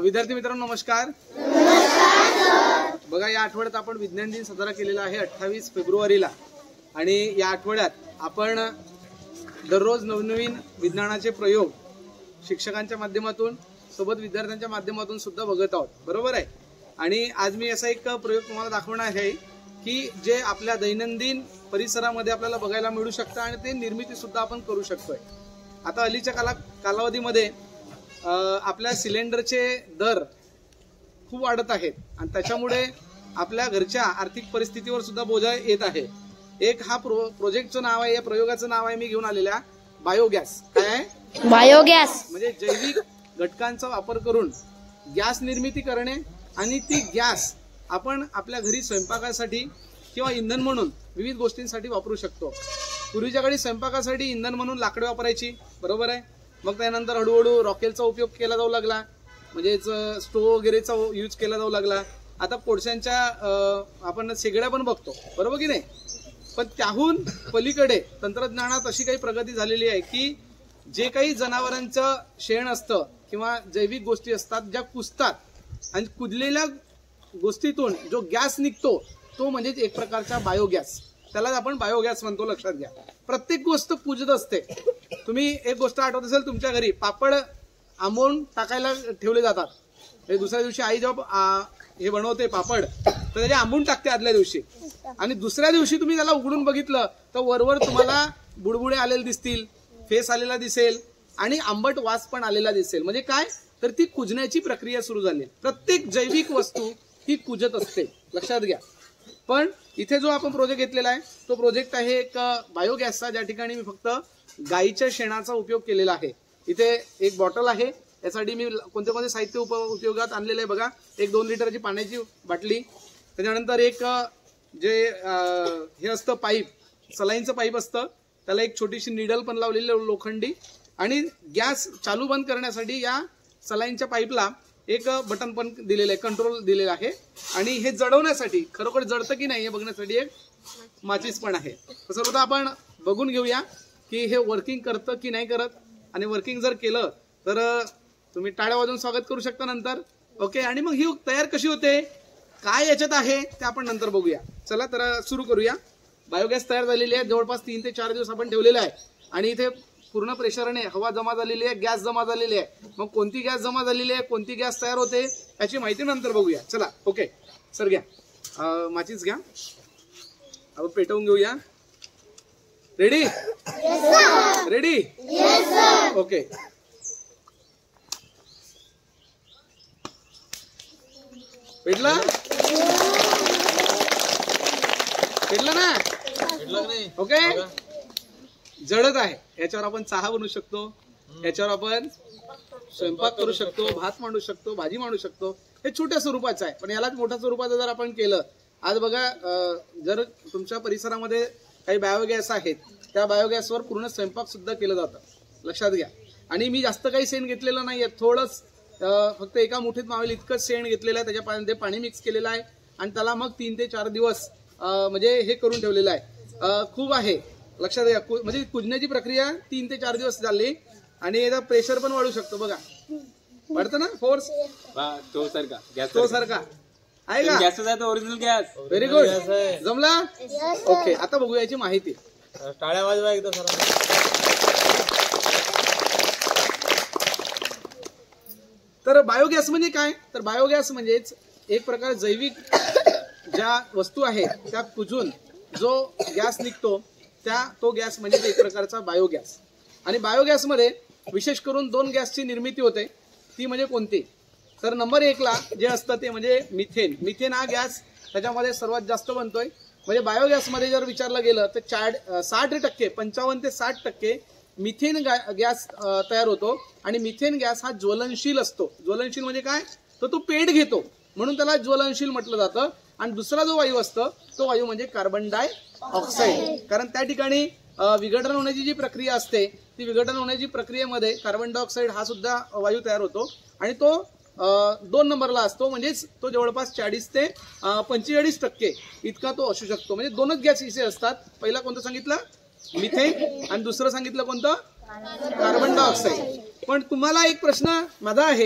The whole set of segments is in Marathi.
विद्यार्थी मित्रांनो नमस्कार। बघा या आठवड्यात आपण विज्ञान दिन साजरा केलेला आहे 28 फेब्रुवारीला आणि या आठवड्यात आपण दररोज नवनवीन विज्ञानाचे प्रयोग शिक्षकांच्या माध्यमातून सोबत विद्यार्थ्यांच्या माध्यमातून सुद्धा बघत आहोत, बरोबर आहे। आणि आज मी असा एक प्रयोग तुम्हाला दाखवणार आहे की जे आपल्या दैनंदिन परिसरामध्ये आपल्याला बघायला मिळू शकतं आणि ते निर्मिती सुद्धा आपण करू शकतोय। आता अलीच्या कालावधीमध्ये आपल्या सिलेंडरचे दर खूप वाढत आहेत आणि त्याच्यामुळे आपल्या घरच्या आर्थिक परिस्थितीवर सुद्धा बोजा येत आहे। एक हा प्रोजेक्टचं नाव आहे, या प्रयोगाचं नाव आहे मी घेऊन आलेल्या बायोगॅस। काय आहे बायोगॅस? म्हणजे जैविक घटकांचा वापर करून गॅस निर्मिती करणे आणि ती गॅस आपण आपल्या घरी स्वयंपाकासाठी किंवा इंधन म्हणून विविध गोष्टींसाठी वापरू शकतो। पूर्वीच्या काळी स्वयंपाकासाठी इंधन म्हणून लाकडे वापरायची, बरोबर आहे। मग त्यानंतर हळूहळू रॉकेलचा उपयोग केला जाऊ लागला, म्हणजेच स्टोव्ह वगैरेचा यूज केला जाऊ लागला। आता कोळशांच्या आपण शेगड्या पण बघतो, बरोबर की नाही। पण त्याहून पलीकडे तंत्रज्ञानात अशी काही प्रगती झालेली आहे की जे काही जनावरांचं शेण असतं किंवा जैविक गोष्टी असतात ज्या कुजतात आणि कुजलेल्या गोष्टीतून जो गॅस निघतो तो म्हणजे एक प्रकारचा बायोगॅस, त्याला आपण बायोगॅस म्हणतो। लक्षात घ्या, प्रत्येक गोष्ट कुजत असते। तुम्ही एक गोष्ट आठवत असेल, तुमच्या घरी पापड आंबवून टाकायला ठेवले जातात, दुसऱ्या दिवशी आई जेव्हा हे बनवते पापड तर त्याचे आंबून टाकते आदल्या दिवशी, आणि दुसऱ्या दिवशी तुम्ही त्याला उघडून बघितलं तर वरवर तुम्हाला बुडबुडे आलेले दिसतील, फेस आलेला दिसेल आणि आंबट वास पण आलेला दिसेल। म्हणजे काय तर ती कुजण्याची प्रक्रिया सुरू झाली। प्रत्येक जैविक वस्तू ही कुजत असते, लक्षात घ्या। पण इथे जो आपण प्रोजेक्ट घेतलेला आहे तो प्रोजेक्ट आहे एक बायोगॅसचा, ज्या ठिकाणी मी फक्त गाईच्या शेणाचा उपयोग केलेला आहे। इथे एक बॉटल आहे, यासाठी मी कोणते कोणते साहित्य उपयोगात आणलेलं आहे बघा। एक 2 लिटरची पाण्याची बाटली, त्याच्यानंतर एक जे हे असतं पाईप, सलाईनचं पाईप असतं, त्याला एक छोटीशी निडल पण लावलेली लोखंडी, आणि गॅस चालू बंद करण्यासाठी या सलाईनच्या पाईपला एक बटन पण दिलेलं आहे, कंट्रोल दिलेला आहे। आणि हे जळवण्यासाठी खरोखर जळतं की नाही हे बघण्यासाठी एक माचीस पण आहे। तर सर्वतः आपण बघून घेऊया की हे वर्किंग करतं की नाही करत, आणि वर्किंग जर केलं तर तुम्ही टाळ्या वाजवून स्वागत करू शकता नंतर, ओके। आणि मग ही तयार कशी होते, काय याच्यात आहे ते आपण नंतर बघूया। चला तर सुरू करूया। बायोगॅस तयार झालेली आहे, जवळपास 3 ते 4 दिवस आपण ठेवलेला आहे आणि इथे पूर्ण प्रेशरने हवा जमा झालेली आहे, गॅस जमा झालेली आहे। मग कोणती गॅस जमा झालेली आहे, कोणती गॅस तयार होते याची माहिती नंतर बघूया। चला ओके, सर घ्या, माचीस घ्या, आपण पेटवून घेऊया। रेडी? रेडी? ओके। पेटला? पेटला ना? ओके। जळत आहे, याच्यावर आपण चहा बनवू शकतो, याच्यावर आपण स्वयंपाक करू शकतो, भात मांडू शकतो, भाजी मांडू शकतो। हे छोट्या स्वरूपाचं आहे, पण यालाच मोठ्या स्वरूपाचं जर आपण केलं, आज बघा जर तुमच्या परिसरामध्ये काही बायोगॅस आहेत, त्या बायोगॅसवर पूर्ण स्वयंपाक सुद्धा केलं जातं, लक्षात घ्या। आणि मी जास्त काही शेण घेतलेलं नाहीये, थोडंच फक्त एका मुठीत मावेल इतकंच शेण घेतलेलं आहे, त्याच्यामध्ये पाणी मिक्स केलेलं आहे आणि त्याला मग 3 ते 4 दिवस म्हणजे हे करून ठेवलेलं आहे। खूप आहे, लक्षात घ्या, म्हणजे कुजण्याची प्रक्रिया 3 ते 4 दिवस झाली आणि याचा प्रेशर पण वाढू शकतो, बघा वाढतं ना फोर्स, तो सारखा आहे का? गॅस आहे तो ओरिजिनल गॅस। व्हेरी गुड, जमला? ओके, आता बघूया याची माहिती। टाळ्या वाजवा एकदा सर। तर बायोगॅस म्हणजे काय, तर बायोगॅस म्हणजेच एक प्रकार जैविक ज्या वस्तू आहेत त्या कुजून जो गॅस निघतो तो गॅस म्हणजे एक प्रकारचा बायोगॅस। आणि बायोगॅसमध्ये विशेष करून 2 गॅसची निर्मिती होते, ती म्हणजे कोणती, तर नंबर 1 ला जे असतं ते म्हणजे मिथेन। मिथेन हा गॅस त्याच्यामध्ये सर्वात जास्त बनतोय। म्हणजे बायोगॅसमध्ये जर विचारलं गेलं तर 60% 55 ते 60% मिथेन गॅस तयार होतो। आणि मिथेन गॅस हा ज्वलनशील असतो। ज्वलनशील म्हणजे काय, तर तो पेट घेतो, म्हणून त्याला ज्वलनशील म्हटलं जातं। आणि दुसरा जो वायू असतो तो वायू म्हणजे कार्बन डाय ऑक्साईड, कारण त्या ठिकाणी विघटन होण्याची जी प्रक्रिया असते ती विघटन होण्याची प्रक्रियेमध्ये कार्बन डाय ऑक्साईड हा सुद्धा वायू तयार होतो आणि तो 2 नंबरला असतो, म्हणजेच तो जवळपास 40 ते 45% इतका तो असू शकतो। म्हणजे 2च गॅस इथे असतात, पहिला कोणतं सांगितलं, मिथेन, आणि दुसरं सांगितलं कोणतं, कार्बन डाय ऑक्साईड। पण तुम्हाला एक प्रश्न माझा आहे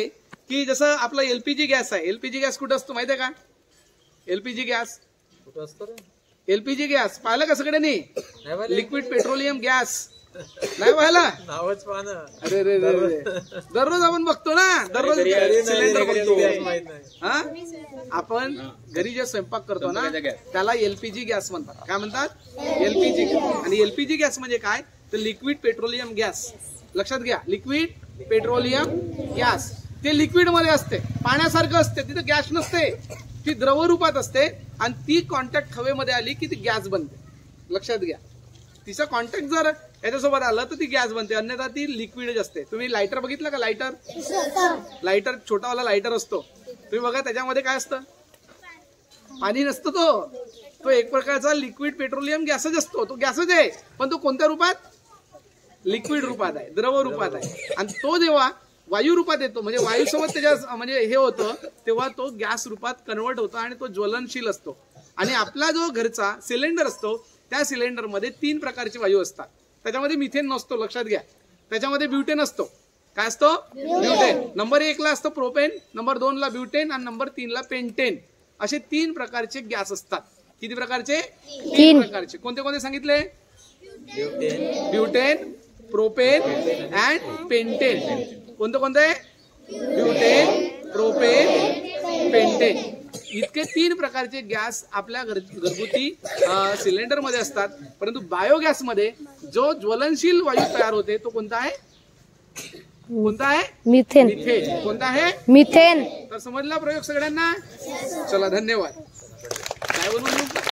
की जसं आपला एलपीजी गॅस आहे. एलपीजी गॅस कुठं असतो माहितीये का? एलपीजी गॅस, कुठं असतं रे? एलपीजी गॅस पाहिलं का सगळ्यांनी? नाही पाहिलं. लिक्विड पेट्रोलियम गॅस नाही पाहिला? नावच पाहणं. अरे रे रे रे. दररोज आपण बघतो ना, दररोज सिलेंडर बघतो. माहित नाही. हा, आपण घरी जे स्वयंपाक करतो ना त्याला एलपीजी गॅस म्हणतात. काय म्हणतात? LPG gas. आणि एलपीजी गॅस म्हणजे काय? तर लिक्विड पेट्रोलियम गॅस. लक्षात घ्या, लिक्विड पेट्रोलियम गॅस. ते लिक्विड मध्ये असते, पाण्यासारखं असते, तिथे गॅस नसते, ती द्रव रूपात असते आणि ती कॉन्टॅक्ट हवेमध्ये आली की ती गॅस बनते. लक्षात घ्या, तिचा कॉन्टॅक्ट जर याच्यासोबत आलं तर ती गॅस बनते, अन्यथा ती लिक्विडच असते. तुम्ही लायटर बघितलं का? लायटर छोटावाला लायटर असतो, तुम्ही बघा त्याच्यामध्ये काय असतं? पाणी नसतं. तो एक प्रकारचा लिक्विड पेट्रोलियम गॅसच असतो. तो गॅसच आहे, पण तो कोणत्या रूपात? लिक्विड रूपात आहे, द्रव रूपात आहे. आणि तो जेव्हा वायू रूपात येतो, म्हणजे वायूसोबत त्याच्या म्हणजे हे होतं, तेव्हा तो गॅस रूपात कन्वर्ट होतो आणि तो ज्वलनशील असतो. आणि आपला जो घरचा सिलेंडर असतो त्या सिलेंडरमध्ये 3 प्रकारचे वायू असतात. त्याच्यामध्ये मिथेन नसतो, लक्षात घ्या. त्याच्यामध्ये ब्युटेन असतो. काय असतो? ब्युटेन. नंबर 1 ला असतं प्रोपेन, नंबर 2 ला ब्युटेन आणि नंबर 3 ला पेंटेन. असे 3 प्रकारचे गॅस असतात. किती प्रकारचे? 3 प्रकारचे. कोणते कोणते सांगितले? Butane, propane and pentane. कोणते कोणते? Butane, propane, pentane. इतके 3 प्रकारचे गॅस आपल्या घरगुती सिलेंडर मध्ये असतात. परंतु बायोगॅस मध्ये जो ज्वलनशील वायू तयार होते तो कोणता आहे? कोणता आहे? मिथेन. मिथेन. कोणता आहे? मिथेन. तर समजला प्रयोग सगळ्यांना? चला, धन्यवाद. काय बनवून